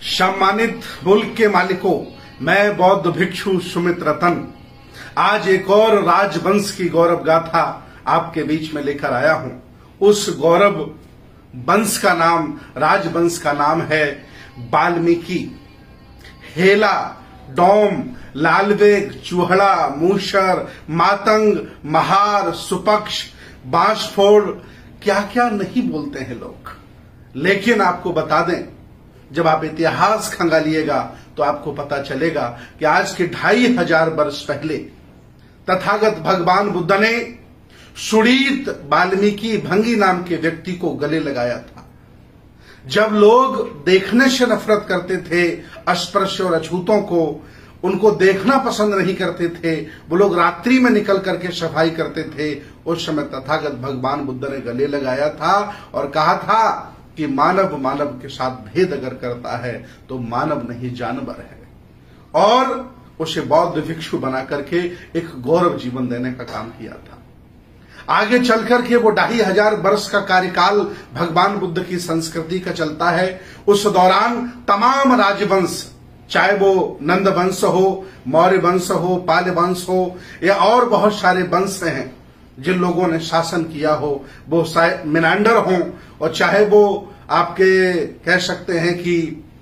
सम्मानित मुल्क के मालिकों, मैं बौद्ध भिक्षु सुमित रतन आज एक और राजवंश की गौरव गाथा आपके बीच में लेकर आया हूं। उस गौरव वंश का नाम, राजवंश का नाम है वाल्मीकि। हेला, डोम, लालबेग, चूहड़ा, मूसर, मातंग, महार, सुपक्ष, बांसफोड़, क्या क्या नहीं बोलते हैं लोग। लेकिन आपको बता दें, जब आप इतिहास खंगालिएगा तो आपको पता चलेगा कि आज के 2500 वर्ष पहले तथागत भगवान बुद्ध ने सुड़ीत वाल्मीकि भंगी नाम के व्यक्ति को गले लगाया था। जब लोग देखने से नफरत करते थे, अस्पृश्य और अछूतों को, उनको देखना पसंद नहीं करते थे, वो लोग रात्रि में निकल करके सफाई करते थे, उस समय तथागत भगवान बुद्ध ने गले लगाया था और कहा था कि मानव मानव के साथ भेद अगर करता है तो मानव नहीं जानवर है, और उसे बौद्ध भिक्षु बना करके एक गौरव जीवन देने का काम किया था। आगे चलकर के वो 2500 वर्ष का कार्यकाल भगवान बुद्ध की संस्कृति का चलता है। उस दौरान तमाम राजवंश, चाहे वो नंद वंश हो, मौर्य वंश हो, पाल वंश हो, या और बहुत सारे वंश हैं जिन लोगों ने शासन किया हो, वो मिनांडर हों, और चाहे वो आपके कह सकते हैं कि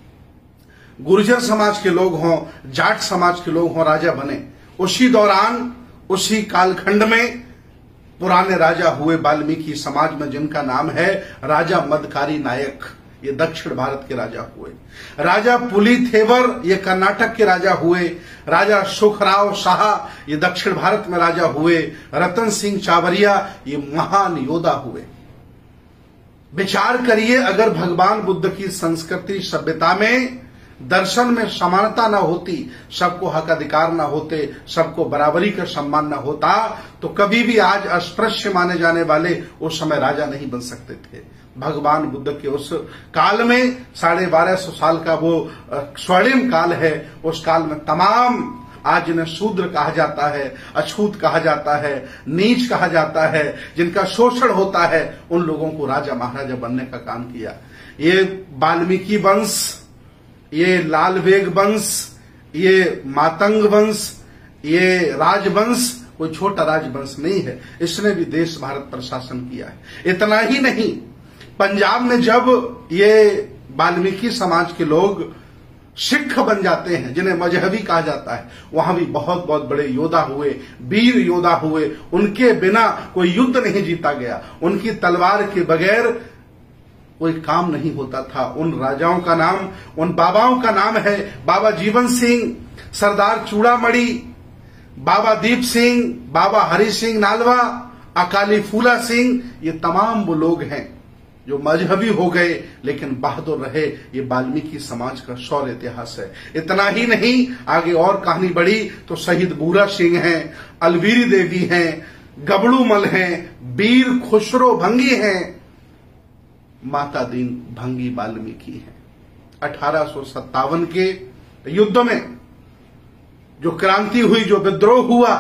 गुर्जर समाज के लोग हों, जाट समाज के लोग हों, राजा बने। उसी दौरान, उसी कालखंड में पुराने राजा हुए वाल्मीकि समाज में, जिनका नाम है राजा मदकारी नायक। ये दक्षिण भारत के राजा हुए। राजा पुलिथेवर, ये कर्नाटक के राजा हुए। राजा सुखराव शाह, ये दक्षिण भारत में राजा हुए। रतन सिंह चावरिया, ये महान योद्धा हुए। विचार करिए, अगर भगवान बुद्ध की संस्कृति सभ्यता में दर्शन में समानता न होती, सबको हक अधिकार न होते, सबको बराबरी का सम्मान न होता, तो कभी भी आज अस्पृश्य माने जाने वाले उस समय राजा नहीं बन सकते थे। भगवान बुद्ध के उस काल में 1250 साल का वो स्वर्णिम काल है। उस काल में तमाम, आज जिन्हें शूद्र कहा जाता है, अछूत कहा जाता है, नीच कहा जाता है, जिनका शोषण होता है, उन लोगों को राजा महाराजा बनने का काम किया। ये वाल्मीकि वंश, ये लालबेग वंश, ये मातंग वंश, ये राजवंश कोई छोटा राजवंश नहीं है। इसने भी देश भारत पर शासन किया है। इतना ही नहीं, पंजाब में जब ये वाल्मीकि समाज के लोग सिख बन जाते हैं, जिन्हें मजहबी कहा जाता है, वहां भी बहुत बहुत बड़े योद्धा हुए, वीर योद्धा हुए। उनके बिना कोई युद्ध नहीं जीता गया, उनकी तलवार के बगैर कोई काम नहीं होता था। उन राजाओं का नाम, उन बाबाओं का नाम है बाबा जीवन सिंह, सरदार चूड़ामणि, बाबा दीप सिंह, बाबा हरि सिंह नालवा, अकाली फूला सिंह। ये तमाम वो लोग हैं जो मजहबी हो गए लेकिन बहादुर रहे। ये वाल्मीकि समाज का शौर्य इतिहास है। इतना ही नहीं, आगे और कहानी बढ़ी तो शहीद बूरा सिंह हैं, अलवीरी देवी हैं, गबड़ू मल हैं, वीर खुसरो भंगी हैं, माता दीन भंगी वाल्मीकि हैं। 1857 के युद्ध में जो क्रांति हुई, जो विद्रोह हुआ,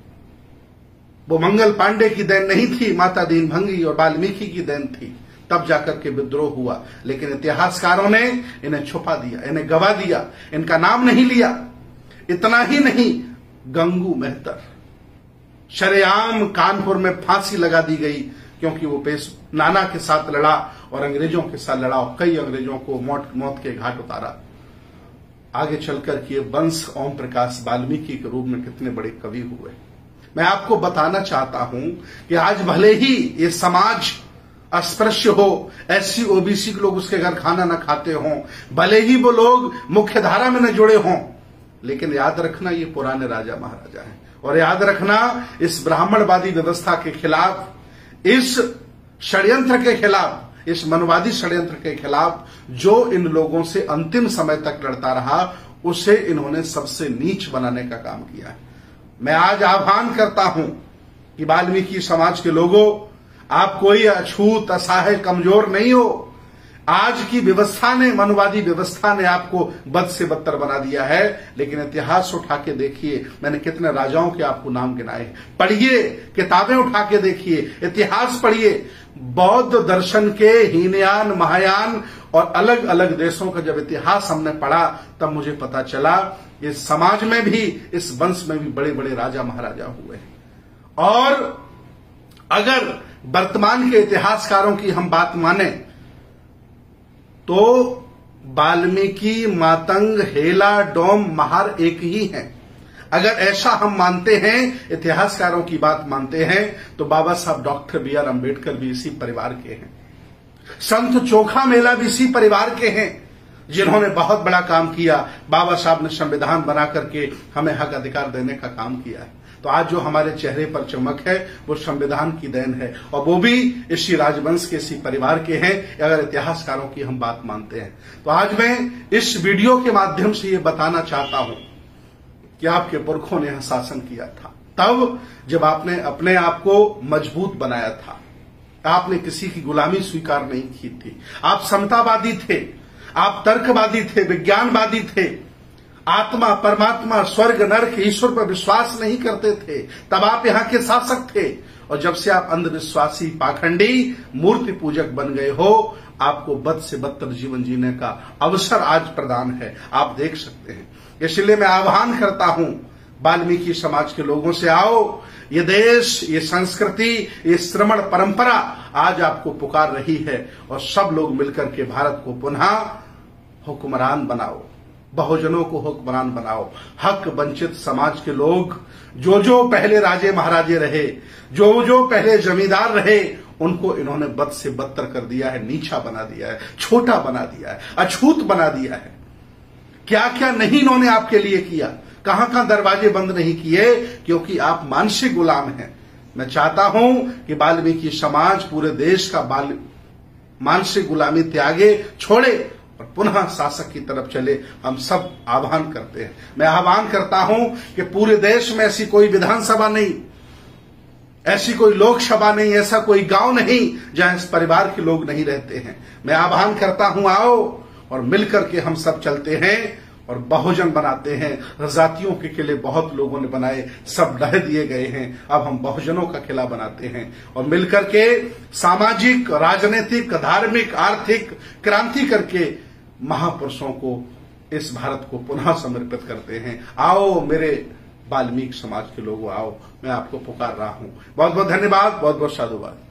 वो मंगल पांडे की देन नहीं थी, माता दीन भंगी और वाल्मीकि की देन थी। तब जाकर के विद्रोह हुआ, लेकिन इतिहासकारों ने इन्हें छुपा दिया, इन्हें गवा दिया, इनका नाम नहीं लिया। इतना ही नहीं, गंगू मेहतर शरेआम कानपुर में फांसी लगा दी गई, क्योंकि वो नाना के साथ लड़ा और अंग्रेजों के साथ लड़ा और कई अंग्रेजों को मौत के घाट उतारा। आगे चलकर के वंश ओम प्रकाश वाल्मीकि के रूप में कितने बड़े कवि हुए। मैं आपको बताना चाहता हूं कि आज भले ही ये समाज अस्पृश्य हो, एससी ओबीसी के लोग उसके घर खाना न खाते हों, भले ही वो लोग मुख्य धारा में न जुड़े हों, लेकिन याद रखना ये पुराने राजा महाराजा हैं। और याद रखना, इस ब्राह्मणवादी व्यवस्था के खिलाफ, इस षड्यंत्र के खिलाफ, इस मनवादी षड्यंत्र के खिलाफ जो इन लोगों से अंतिम समय तक लड़ता रहा, उसे इन्होंने सबसे नीच बनाने का काम किया है। मैं आज आह्वान करता हूं कि वाल्मीकि समाज के लोगों, आप कोई अछूत, असहाय, कमजोर नहीं हो। आज की व्यवस्था ने, मनवादी व्यवस्था ने आपको बद से बदतर बना दिया है, लेकिन इतिहास उठा के देखिए, मैंने कितने राजाओं के आपको नाम गिनाए। पढ़िए, किताबें उठा के देखिए, इतिहास पढ़िए। बौद्ध दर्शन के हीनयान, महायान और अलग अलग देशों का जब इतिहास हमने पढ़ा तब मुझे पता चला इस समाज में भी, इस वंश में भी बड़े बड़े राजा महाराजा हुए हैं। और अगर वर्तमान के इतिहासकारों की हम बात माने तो वाल्मीकि, मातंग, हेला, डोम, महार एक ही हैं। अगर ऐसा हम मानते हैं, इतिहासकारों की बात मानते हैं, तो बाबा साहब डॉक्टर बी आर अम्बेडकर भी इसी परिवार के हैं। संत चोखा मेला भी इसी परिवार के हैं, जिन्होंने बहुत बड़ा काम किया। बाबा साहब ने संविधान बना करके हमें हक अधिकार देने का काम किया है। तो आज जो हमारे चेहरे पर चमक है वो संविधान की देन है, और वो भी इसी राजवंश के, इसी परिवार के हैं, अगर इतिहासकारों की हम बात मानते हैं। तो आज मैं इस वीडियो के माध्यम से ये बताना चाहता हूं कि आपके पुरखों ने यह शासन किया था तब जब आपने अपने आप को मजबूत बनाया था। आपने किसी की गुलामी स्वीकार नहीं की थी। आप समतावादी थे, आप तर्कवादी थे, विज्ञानवादी थे, आत्मा, परमात्मा, स्वर्ग, नरक, ईश्वर पर विश्वास नहीं करते थे। तब आप यहां के शासक थे। और जब से आप अंधविश्वासी, पाखंडी, मूर्ति पूजक बन गए हो, आपको बद से बदतर जीवन जीने का अवसर आज प्रदान है। आप देख सकते हैं। इसलिए मैं आह्वान करता हूं वाल्मीकि समाज के लोगों से, आओ, ये देश, ये संस्कृति, ये श्रमण परंपरा आज आपको पुकार रही है, और सब लोग मिलकर के भारत को पुनः हुक्मरान बनाओ, बहुजनों को हुक्मरान बनाओ। हक वंचित समाज के लोग, जो जो पहले राजे महाराजे रहे, जो जो पहले जमींदार रहे, उनको इन्होंने बद से बदतर कर दिया है, नीचा बना दिया है, छोटा बना दिया है, अछूत बना दिया है। क्या क्या नहीं इन्होंने आपके लिए किया, कहां कहां दरवाजे बंद नहीं किए, क्योंकि आप मानसिक गुलाम हैं। मैं चाहता हूं कि वाल्मीकि समाज पूरे देश का मानसिक गुलामी त्यागे, छोड़े और पुनः शासक की तरफ चले। हम सब आह्वान करते हैं। मैं आह्वान करता हूं कि पूरे देश में ऐसी कोई विधानसभा नहीं, ऐसी कोई लोकसभा नहीं, ऐसा कोई गांव नहीं जहां इस परिवार के लोग नहीं रहते हैं। मैं आह्वान करता हूं, आओ और मिलकर के हम सब चलते हैं और बहुजन बनाते हैं। जातियों के किले बहुत लोगों ने बनाए, सब ढह दिए गए हैं। अब हम बहुजनों का किला बनाते हैं और मिलकर के सामाजिक, राजनीतिक, धार्मिक, आर्थिक क्रांति करके महापुरुषों को, इस भारत को पुनः समर्पित करते हैं। आओ मेरे वाल्मीकि समाज के लोगों, आओ, मैं आपको पुकार रहा हूं। बहुत बहुत धन्यवाद, बहुत बहुत साधुवाद।